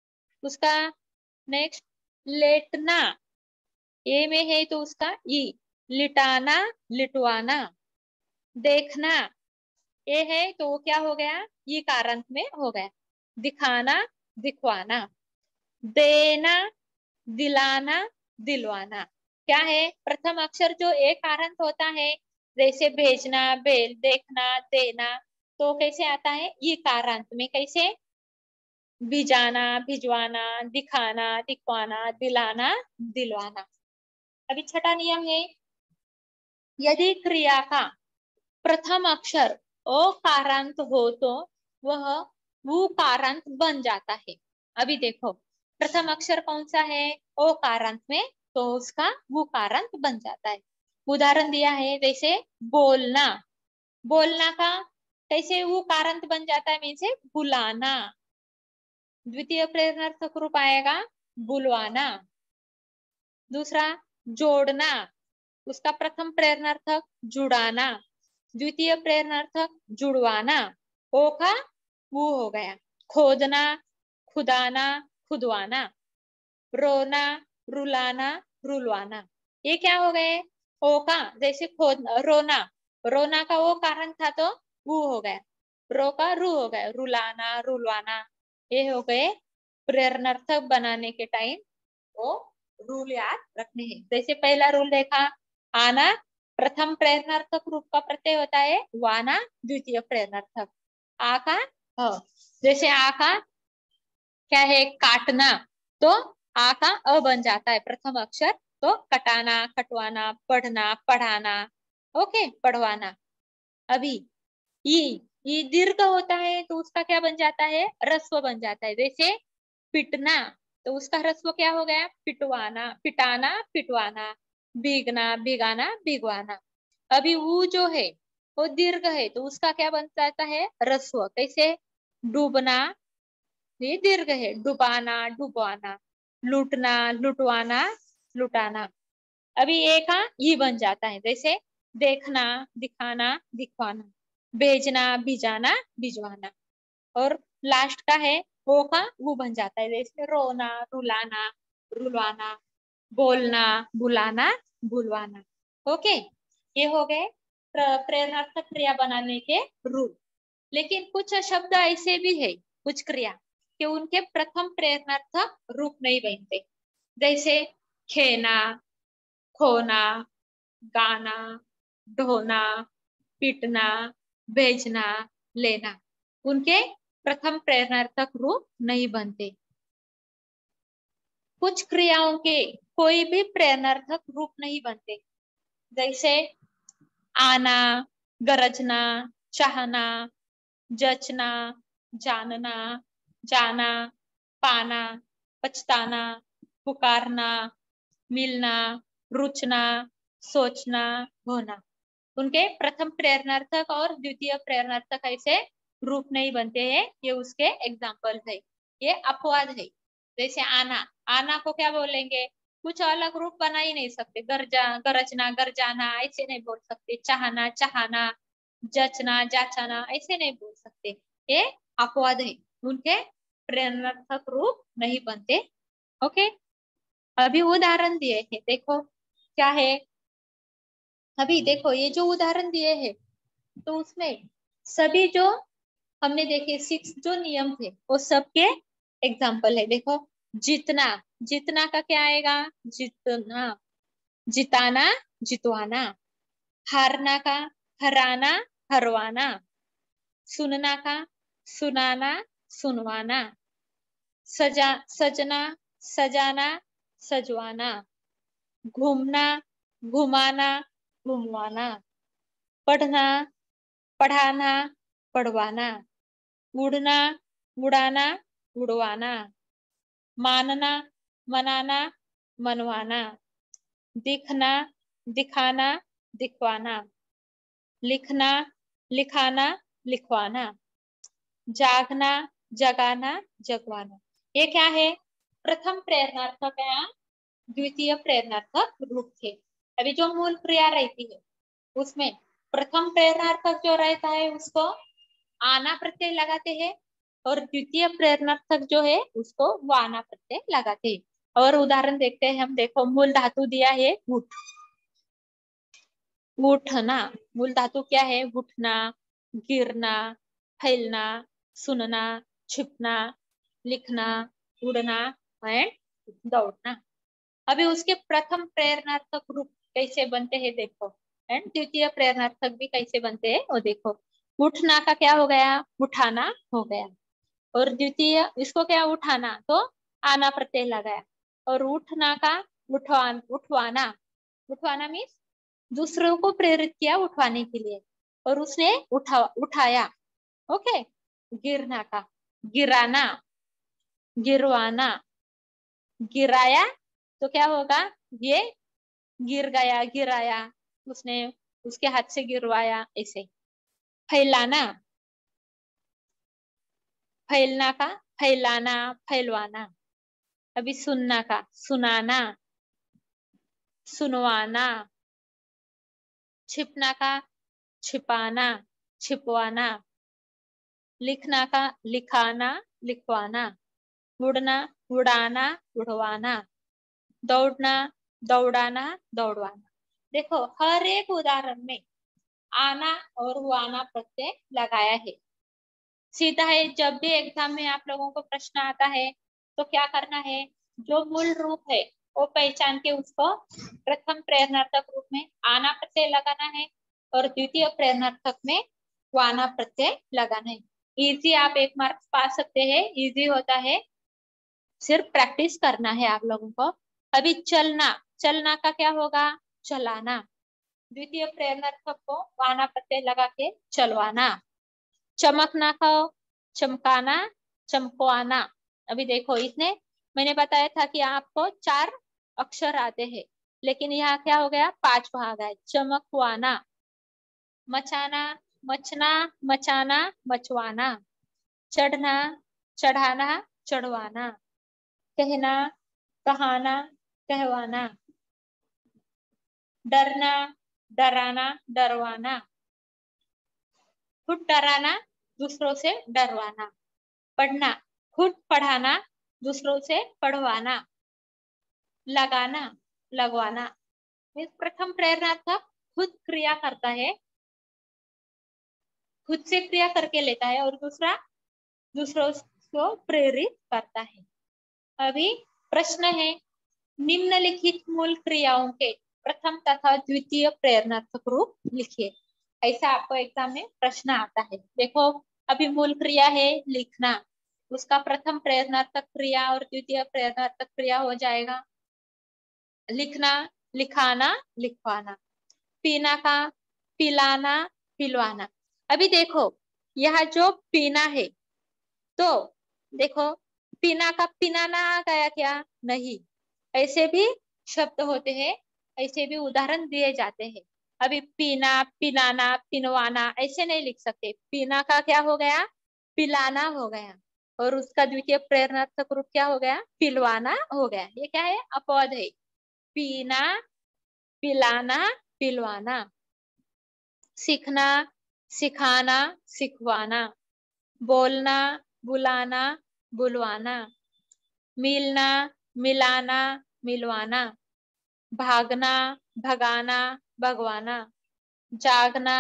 उसका नेक्स्ट लेटना, ए में है तो उसका ई, लिटाना लिटवाना। देखना, ए है तो वो क्या हो गया, ये कारंत में हो गया, दिखाना दिखवाना। देना, दिलाना दिलवाना। क्या है, प्रथम अक्षर जो एक कारंत होता है, जैसे भेजना, बेल, देखना, देना, तो कैसे आता है, ये कारंत में, कैसे, भिजाना भिजवाना, दिखाना दिखवाना, दिलाना दिलवाना। अभी छठा नियम है, यदि क्रिया का प्रथम अक्षर अकारांत हो तो वह उकारांत बन जाता है। अभी देखो प्रथम अक्षर कौन सा है, अकारांत में, तो उसका उकारांत बन जाता है। उदाहरण दिया है, जैसे बोलना, बोलना का कैसे उकारांत बन जाता है, मीन से बुलाना। द्वितीय प्रेरणार्थक रूप आएगा बुलवाना। दूसरा जोड़ना, उसका प्रथम प्रेरणार्थक जुड़ाना, द्वितीय प्रेरणार्थक जुड़वाना, ओ का वो हो गया। खोदना, खुदाना खुदवाना, रोना रुलाना रुलवाना, ये क्या हो गए, ओ का, जैसे खोद रोना, रोना का वो कारण था तो वो हो गया, रो का रू हो गया, रुलाना रुलवाना, ये हो गए प्रेरणार्थक बनाने के टाइम वो रूल याद रखने हैं। जैसे पहला रूल देखा, आना प्रथम प्रेरणार्थक रूप का प्रत्यय होता है, वाना द्वितीय प्रेरणार्थक, आ का ह। जैसे आ का क्या है, काटना, तो आ का अ बन जाता है प्रथम अक्षर, तो कटाना कटवाना, पढ़ना पढ़ाना, ओके, पढ़वाना। अभी ई दीर्घ होता है तो उसका क्या बन जाता है, रस्व बन जाता है। जैसे पिटना, तो उसका ह्रस्व क्या हो गया, पिटवाना, पिटाना पिटवाना, भीगना भिगाना भिगवाना। अभी वो जो है वो दीर्घ है तो उसका क्या बन जाता है, ह्रस्व, कैसे, डूबना, ये दीर्घ है, डुबाना डुबवाना, लूटना लुटवाना लुटाना। अभी एक ये बन जाता है, जैसे देखना दिखाना दिखवाना, भेजना भिजाना भिजवाना। और लास्ट का है वो का वो बन जाता है, जैसे रोना रुलाना रुलवाना, बोलना बुलाना बुलवाना। ओके, ये हो गए प्रेरणार्थक क्रिया बनाने के रूल। लेकिन कुछ शब्द ऐसे भी है, कुछ क्रिया कि उनके प्रथम प्रेरणार्थक रूप नहीं बनते, जैसे खेना खोना, गाना, ढोना, पीटना, भेजना, लेना, उनके प्रथम प्रेरणार्थक रूप नहीं बनते। कुछ क्रियाओं के कोई भी प्रेरणार्थक रूप नहीं बनते, जैसे आना, गरजना, चाहना, जचना, जानना, जाना, पाना, पछताना, पुकारना, मिलना, रुचना, सोचना, होना, उनके प्रथम प्रेरणार्थक और द्वितीय प्रेरणार्थक ऐसे रूप नहीं बनते हैं। ये उसके एग्जाम्पल है, ये अपवाद है। जैसे आना, आना को क्या बोलेंगे, कुछ अलग रूप बना ही नहीं सकते, गरजा गरजना गरजाना ऐसे नहीं बोल सकते, चाहना चाहना, जचना जाचना ऐसे नहीं बोल सकते, ये अपवाद है, उनके प्रेरणार्थक रूप नहीं बनते। ओके, अभी उदाहरण दिए हैं, देखो क्या है। अभी देखो ये जो उदाहरण दिए हैं तो उसमें सभी जो हमने देखे 6 जो नियम थे वो सबके एग्जाम्पल है। देखो जीतना, जीतना का क्या आएगा, जीतना जिताना जितवाना, हारना का हराना हरवाना, सुनना का सुनाना सुनवाना, सजना सजाना सजवाना, घूमना घुमाना घुमवाना, पढ़ना पढ़ाना पढ़वाना, उड़ना उड़ाना उड़वाना, मानना मनाना मनवाना, दिखना दिखाना दिखवाना, लिखना लिखाना लिखवाना, जागना जगाना जगवाना। ये क्या है, प्रथम प्रेरणार्थक या द्वितीय प्रेरणार्थक रूप थे। अभी जो मूल क्रिया रहती है उसमें प्रथम प्रेरणार्थक जो रहता है उसको आना प्रत्यय लगाते हैं, और द्वितीय प्रेरणार्थक जो है उसको वाना प्रत्यय लगाते हैं। और उदाहरण देखते हैं हम। देखो मूल धातु दिया है उठ, उठना। मूल धातु क्या है? उठना, गिरना, फैलना, सुनना, छिपना, लिखना, उड़ना एंड दौड़ना। अभी उसके प्रथम प्रेरणार्थक रूप कैसे बनते हैं देखो, एंड द्वितीय प्रेरणार्थक भी कैसे बनते हैं वो देखो। उठना का क्या हो गया? उठाना हो गया। और द्वितीय इसको क्या? उठाना, तो आना प्रत्यय लगाया। और उठना का उठवाना। उठवाना मीन्स दूसरों को प्रेरित किया उठवाने के लिए, और उसने उठाया। ओके। गिरना का गिराना, गिरवाना। गिराया तो क्या होगा? ये गिर गया, गिराया, उसने उसके हाथ से गिरवाया, ऐसे। फैलाना, फैलना का फैलाना, फैलवाना। अभी सुनना का सुनाना, सुनवाना। छिपना का छिपाना, छिपवाना। लिखना का लिखाना, लिखवाना। उड़ना, उड़ाना, उड़वाना। दौड़ना, दौड़ाना, दौड़वाना। देखो हर एक उदाहरण में आना और वाना प्रत्यय लगाया है। सीधा है। जब भी एग्जाम में आप लोगों को प्रश्न आता है तो क्या करना है? जो मूल रूप है वो पहचान के उसको प्रथम प्रेरणार्थक रूप में आना प्रत्यय लगाना है, और द्वितीय प्रेरणार्थक में वाना प्रत्यय लगाना है। इजी, आप 1 मार्क्स पा सकते हैं, इजी होता है, सिर्फ प्रैक्टिस करना है आप लोगों को। अभी चलना, चलना का क्या होगा? चलाना। द्वितीय प्रेरणार्थक को वाना प्रत्यय लगा के चलवाना। चमकना का चमकाना, चमकवाना। अभी देखो इसने, मैंने बताया था कि आपको 4 अक्षर आते हैं, लेकिन यहाँ क्या हो गया? 5 भाग है। चमकवाना। मचाना, मचना, मचाना, मचवाना। चढ़ना, चढ़ाना, चढ़वाना। कहना, कहाना, कहवाना। डरना, डराना, डरवाना। खुद डराना, दूसरों से डरवाना। पढ़ना, खुद पढ़ाना, दूसरों से पढ़वाना। लगाना, लगवाना। इस प्रथम प्रेरणार्थक खुद क्रिया करता है, खुद से क्रिया करके लेता है, और दूसरा दूसरों को प्रेरित करता है। अभी प्रश्न है, निम्नलिखित मूल क्रियाओं के प्रथम तथा द्वितीय प्रेरणार्थक रूप लिखिए। ऐसा आपको एग्जाम में प्रश्न आता है। देखो अभी मूल क्रिया है लिखना, उसका प्रथम प्रेरणार्थक क्रिया और द्वितीय प्रेरणार्थक क्रिया हो जाएगा लिखना, लिखाना, लिखवाना। पीना का पिलाना, पिलवाना। अभी देखो यह जो पीना है, तो देखो पीना का पिनाना आ गया क्या? नहीं। ऐसे भी शब्द होते हैं, ऐसे भी उदाहरण दिए जाते हैं। अभी पीना, पिलाना, पिनवाना ऐसे नहीं लिख सकते। पीना का क्या हो गया? पिलाना हो गया, और उसका द्वितीय प्रेरणार्थक रूप क्या हो गया? पिलवाना हो गया। ये क्या है? अपवाद है। पीना, पिलाना, पिलवाना। सीखना, सिखाना, सिखवाना। बोलना, बुलाना, बुलवाना। मिलना, मिलाना, मिलवाना। भागना, भगाना, भगवाना। जागना,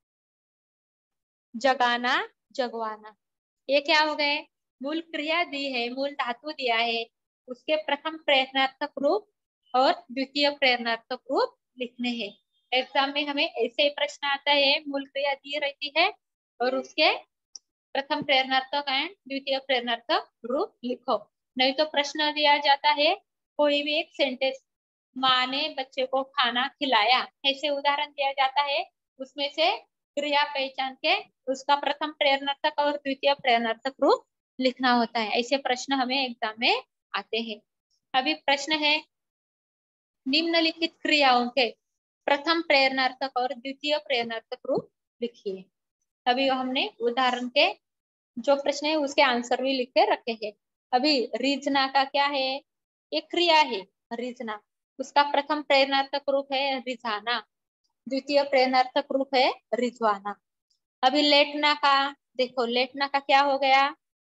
जगाना, जगवाना। ये क्या हो गए? मूल क्रिया दी है, मूल धातु दिया है, उसके प्रथम प्रेरणार्थक रूप और द्वितीय प्रेरणार्थक रूप लिखने हैं। एग्जाम में हमें ऐसे प्रश्न आता है, मूल क्रिया दी रहती है और उसके प्रथम प्रेरणार्थक एंड द्वितीय प्रेरणार्थक रूप लिखो। नहीं तो प्रश्न दिया जाता है कोई भी एक सेंटेंस, माँ ने बच्चे को खाना खिलाया, ऐसे उदाहरण दिया जाता है, उसमें से क्रिया पहचान के उसका प्रथम प्रेरणार्थक और द्वितीय प्रेरणार्थक रूप लिखना होता है। ऐसे प्रश्न हमें एग्जाम में आते हैं। अभी प्रश्न है, निम्नलिखित क्रियाओं के प्रथम प्रेरणार्थक और द्वितीय प्रेरणार्थक रूप लिखिए। अभी हमने उदाहरण के जो प्रश्न है उसके आंसर भी लिख के रखे हैं। अभी रिझना का क्या है? एक क्रिया है रिझना, उसका प्रथम प्रेरणार्थक रूप है रिझाना, द्वितीय प्रेरणार्थक रूप है रिझवाना। अभी लेटना का देखो, लेटना का क्या हो गया?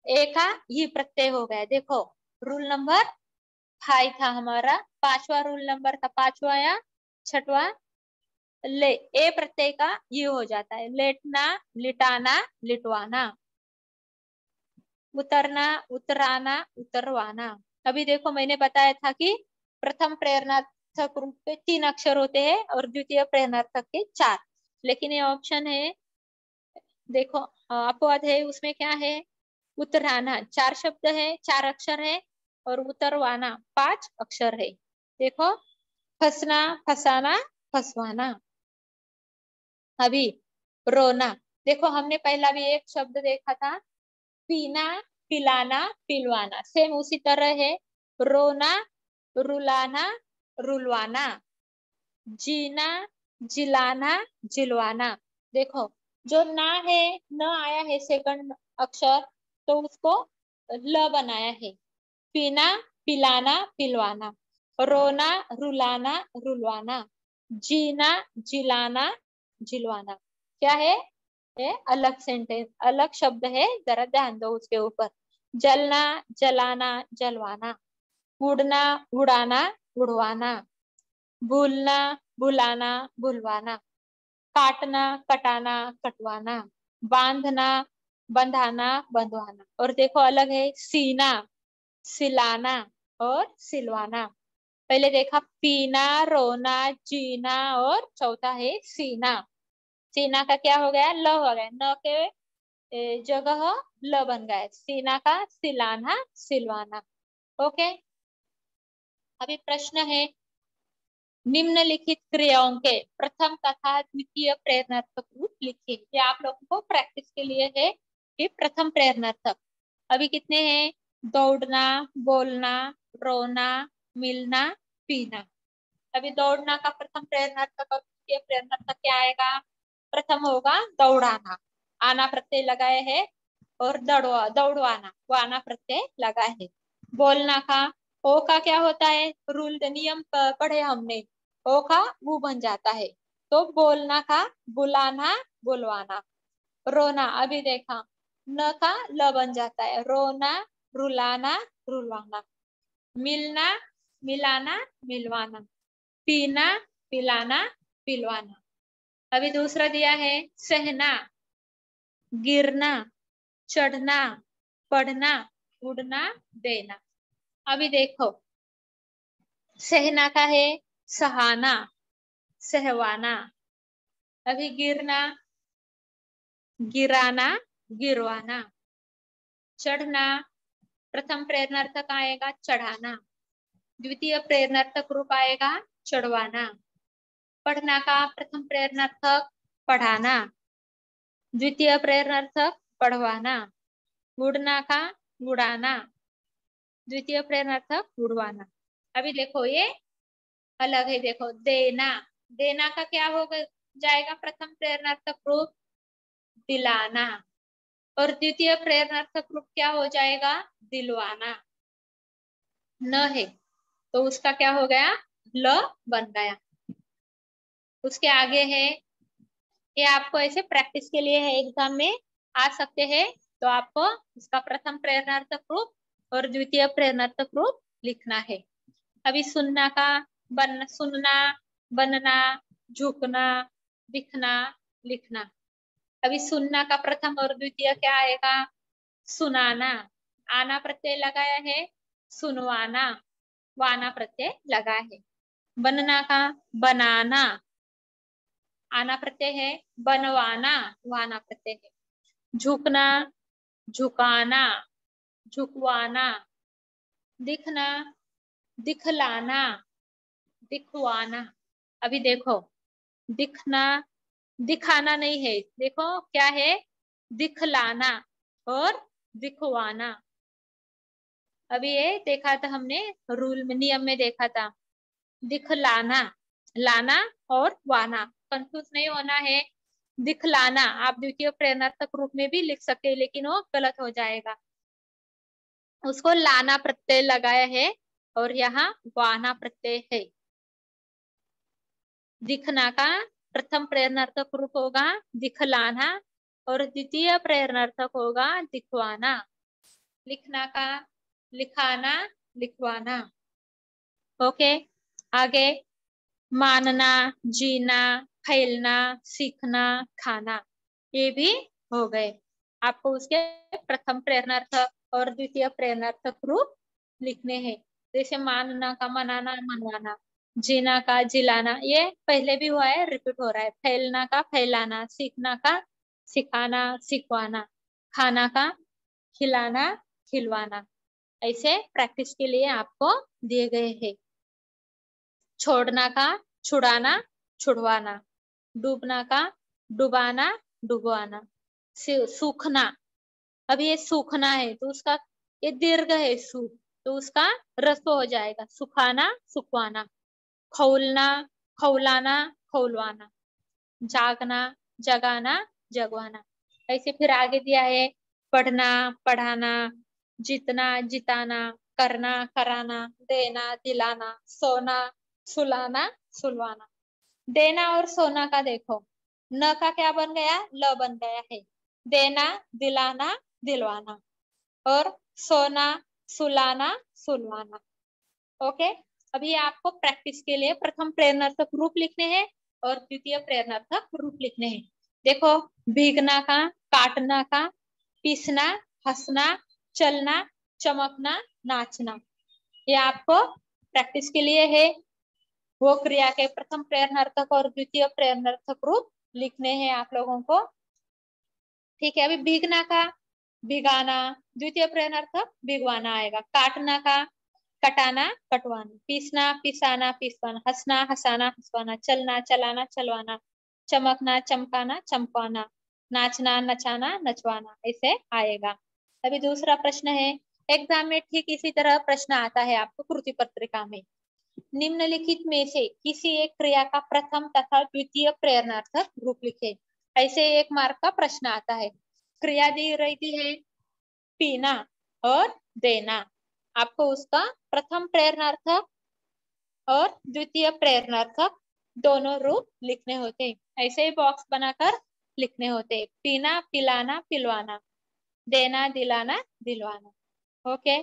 ए का ये प्रत्यय हो गया। देखो रूल नंबर 5 था हमारा, 5वां रूल नंबर था, 5वां या 6वां, ले ए प्रत्यय का ये हो जाता है। लेटना, लिटाना, लिटवाना, उतरना, उतराना, उतरवाना। अभी देखो मैंने बताया था कि प्रथम प्रेरणार्थक रूप के 3 अक्षर होते हैं और द्वितीय प्रेरणार्थक के 4, लेकिन ये ऑप्शन है देखो अपवाद है, उसमें क्या है, उतराना 4 शब्द है, 4 अक्षर है, और उतरवाना 5 अक्षर है। देखो फंसना, फसाना, फसवाना। अभी रोना, देखो हमने पहला भी एक शब्द देखा था, पीना, पिलाना, पिलवाना, सेम उसी तरह है। रोना, रुलाना, रुलवाना, जीना, जिलाना, जिलवाना। देखो जो ना है, न आया है सेकंड अक्षर, तो उसको ल बनाया है। पीना, पिलाना, पिलवाना, रोना, रुलाना, रुलवाना, जीना, जिलाना, जिलवाना। क्या है ये? अलग सेंटेंस, अलग शब्द है, जरा ध्यान दो उसके ऊपर। जलना, जलाना, जलवाना, उड़ना, उड़ाना, उड़वाना, भूलना, भुलाना, भुलवाना, काटना, कटाना, कटवाना, बांधना, बंधाना, बंधवाना। और देखो अलग है, सीना, सिलाना और सिलवाना। पहले देखा पीना, रोना, जीना, और चौथा है सीना। सीना का क्या हो गया? ल हो गया, न के जगह ल बन गया, सीना का सिलाना, सिलवाना। ओके। अभी प्रश्न है, निम्नलिखित क्रियाओं के प्रथम तथा द्वितीय प्रेरणार्थक रूप लिखिए। ये आप लोगों को प्रैक्टिस के लिए है कि प्रथम प्रेरणार्थक अभी कितने हैं? दौड़ना, बोलना, रोना, मिलना, पीना। अभी दौड़ना का प्रथम प्रेरणार्थक और द्वितीय प्रेरणार्थक क्या आएगा? प्रथम होगा दौड़ाना, आना प्रत्यय लगाए है, और दौड़वाना, वाना प्रत्यय लगा है। बोलना का ओ का क्या होता है? रूल नियम पढ़े हमने, ओ का वो बन जाता है, तो बोलना का बुलाना, बुलवाना। रोना अभी देखा, न का ल बन जाता है, रोना, रुलाना, रुलवाना। मिलना, मिलाना, मिलवाना। पीना, पिलाना, पिलवाना। अभी दूसरा दिया है, सहना, गिरना, चढ़ना, पढ़ना, उड़ना, देना। अभी देखो सहना का है सहाना, सहवाना। अभी गिरना, गिराना, गिरवाना। चढ़ना, प्रथम प्रेरणार्थक आएगा चढ़ाना, द्वितीय प्रेरणार्थक रूप आएगा चढ़वाना। पढ़ना का प्रथम प्रेरणार्थक पढ़ाना, द्वितीय प्रेरणार्थक पढ़वाना। उड़ना का उड़ाना, द्वितीय प्रेरणार्थक उड़वाना। अभी देखो ये अलग है, देखो देना, देना का क्या हो जाएगा? प्रथम प्रेरणार्थक रूप दिलाना, और द्वितीय प्रेरणार्थक रूप क्या हो जाएगा? दिलवाना। न है तो उसका क्या हो गया? ल बन गया। उसके आगे है, ये आपको ऐसे प्रैक्टिस के लिए है, एग्जाम में आ सकते हैं, तो आपको इसका प्रथम प्रेरणार्थक रूप और द्वितीय प्रेरणार्थक रूप लिखना है। अभी सुनना का सुनना, बनना, झुकना, दिखना, लिखना। अभी सुनना का प्रथम और द्वितीय क्या आएगा? सुनाना, आना प्रत्यय लगाया है, सुनवाना, वाना प्रत्यय लगा है। बनना का बनाना, आना प्रत्यय है, बनवाना, वाना प्रत्यय है। झुकना, झुकाना, झुकवाना। दिखना, दिखलाना, दिखवाना। अभी देखो दिखना, दिखाना नहीं है, देखो क्या है? दिखलाना और दिखवाना। अभी ये देखा था हमने, रूल में, नियम में देखा था, दिखलाना, लाना और वाना, कंफ्यूज नहीं होना है। दिखलाना आप द्वितीय प्रेरणार्थक रूप में भी लिख सकते हैं, लेकिन वो गलत हो जाएगा, उसको लाना प्रत्यय लगाया है, और यहाँ वाना प्रत्यय है। दिखना का प्रथम प्रेरणार्थक रूप होगा दिखलाना, और द्वितीय प्रेरणार्थक होगा दिखवाना। लिखना का लिखाना, लिखवाना। ओके, आगे मानना, जीना, फैलना, सीखना, खाना, ये भी हो गए। आपको उसके प्रथम प्रेरणार्थक और द्वितीय प्रेरणार्थक रूप लिखने हैं। जैसे मानना का मनाना, मनवाना, जीना का जिलाना, ये पहले भी हुआ है, रिपीट हो रहा है। फैलना का फैलाना, सीखना का सिखाना, सिखवाना, खाना का खिलाना, खिलवाना। ऐसे प्रैक्टिस के लिए आपको दिए गए हैं। छोड़ना का छुड़ाना, छुड़वाना, डूबना का डुबाना, डुबवाना, सूखना। अब ये सूखना है तो उसका ये दीर्घ है सूख, तो उसका रस्व हो जाएगा सुखाना, सुखवाना। खौलना, खौलाना, खौलवाना। जागना, जगाना, जगवाना। ऐसे फिर आगे दिया है पढ़ना, पढ़ाना, जीतना, जिताना, करना, कराना, देना, दिलाना, सोना, सुलाना, सुलवाना। देना और सोना का देखो, न का क्या बन गया, ल बन गया है। देना, दिलाना, दिलवाना, और सोना, सुलाना, सुलवाना। ओके, अभी आपको प्रैक्टिस के लिए प्रथम प्रेरणार्थक रूप लिखने हैं और द्वितीय प्रेरणार्थक रूप लिखने हैं। देखो, भीगना का, काटना का, पीसना, हंसना, चलना, चमकना, नाचना, ये आपको प्रैक्टिस के लिए है। वो क्रिया के प्रथम प्रेरणार्थक और द्वितीय प्रेरणार्थक रूप लिखने हैं आप लोगों को। ठीक है, अभी भीगना का भिगाना, द्वितीय प्रेरणार्थक भिगवाना आएगा। काटना का कटाना, कटवाना। पीसना, पिसाना, पिसवाना। हंसना, हंसाना, हंसवाना। चलना, चलाना, चलवाना। चमकना, चमकाना, चमकाना। नाचना, नचाना, नचवाना, ऐसे आएगा। अभी दूसरा प्रश्न है, एग्जाम में ठीक इसी तरह प्रश्न आता है आपको कृति पत्रिका में। निम्नलिखित में से किसी एक क्रिया का प्रथम तथा द्वितीय प्रेरणार्थक रूप लिखे। ऐसे 1 मार्क का प्रश्न आता है। क्रिया दी रहती है पीना और देना, आपको उसका प्रथम प्रेरणार्थक और द्वितीय प्रेरणार्थक दोनों रूप लिखने होते हैं। ऐसे ही बॉक्स बनाकर लिखने होते हैं। पीना, पिलाना, पिलवाना, देना, दिलाना, दिलवाना। ओके,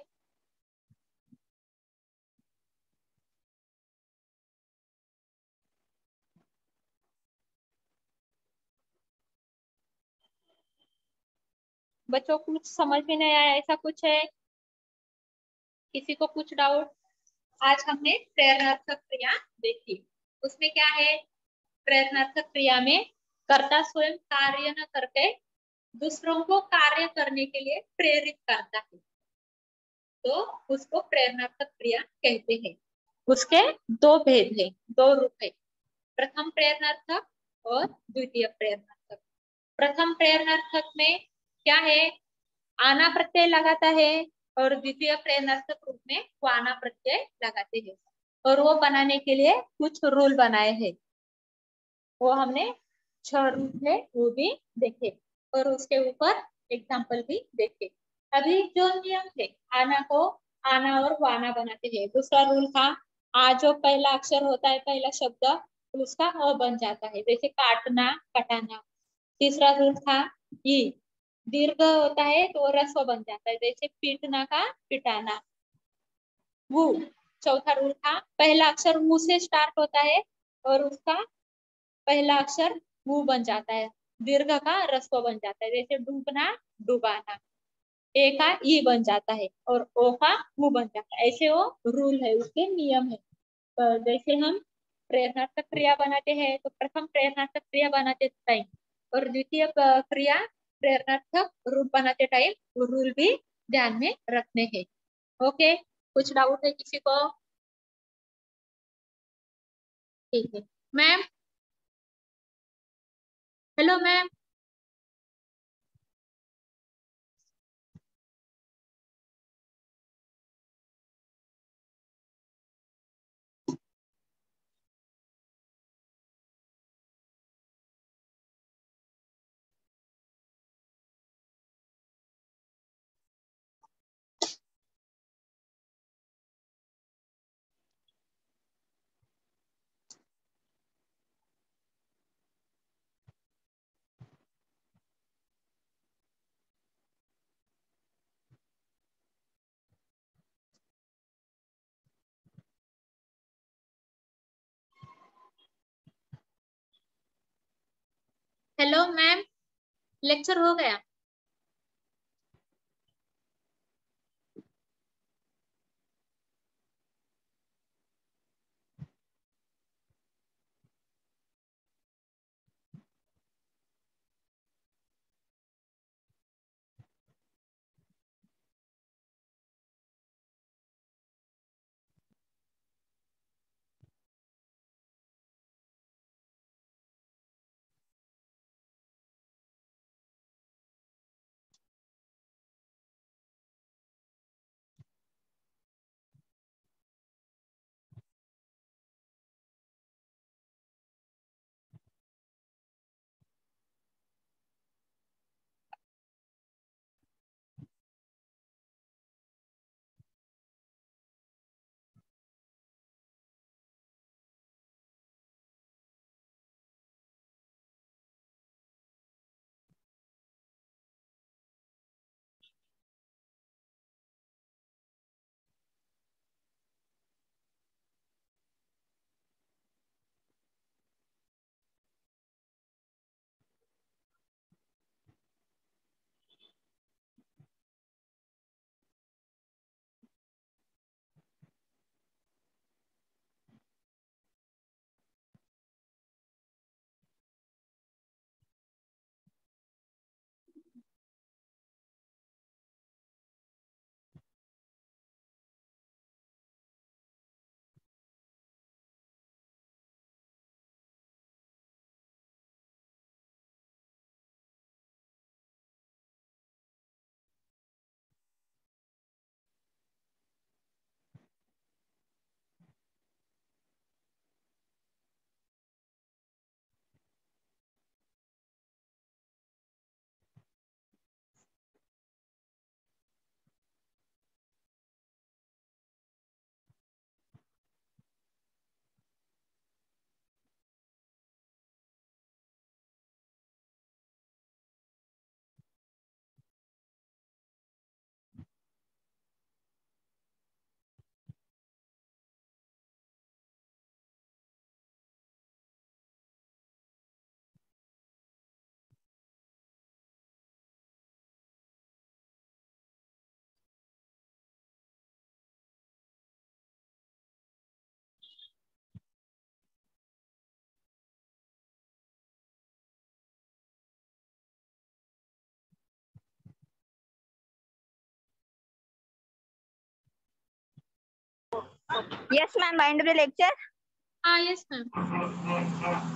बच्चों कुछ समझ में नहीं आया, ऐसा कुछ है? किसी को कुछ डाउट? आज हमने प्रेरणार्थक क्रिया देखी। उसमें क्या है, प्रेरणार्थक क्रिया में कर्ता स्वयं कार्य न करके दूसरों को कार्य करने के लिए प्रेरित करता है, तो उसको प्रेरणार्थक क्रिया कहते हैं। उसके 2 भेद है, 2 रूप है, प्रथम प्रेरणार्थक और द्वितीय प्रेरणार्थक। प्रथम प्रेरणार्थक में क्या है, आना प्रत्यय लगाता है, और द्वितीय प्रेरणार्थक रूप में वाना प्रत्यय लगाते हैं। और वो बनाने के लिए कुछ रूल बनाए हैं, वो हमने 6 रूल है वो भी देखे, और उसके ऊपर एग्जाम्पल भी देखे। अभी जो नियम थे, आना को आना और वाना बनाते हैं। दूसरा रूल था, आ जो पहला अक्षर होता है, पहला शब्द, तो उसका अ बन जाता है, जैसे काटना, कटाना। तीसरा रूल था, ई दीर्घ होता है तो रस्व बन जाता है, जैसे पीटना का पिटाना। वो चौथा रूल था, पहला अक्षर वो से स्टार्ट होता है और उसका पहला अक्षर वो बन जाता है, दीर्घ का रस्व बन जाता है, जैसे डूबना, डुबाना। ए का ई बन जाता है और ओ का वो बन जाता है। ऐसे वो रूल है, उसके नियम है। तो जैसे हम प्रेरणार्थक क्रिया बनाते हैं तो प्रथम प्रेरणार्थक क्रिया बनाते टाइम और द्वितीय क्रिया प्रेरणार्थक रूप बनाते टाइम रूल भी ध्यान में रखने हैं। ओके, कुछ डाउट है किसी को? ठीक है ma'am. Hello ma'am. Hello ma'am, lecture हो गया? Yes, ma'am. End of the lecture. हाँ, यस मैम।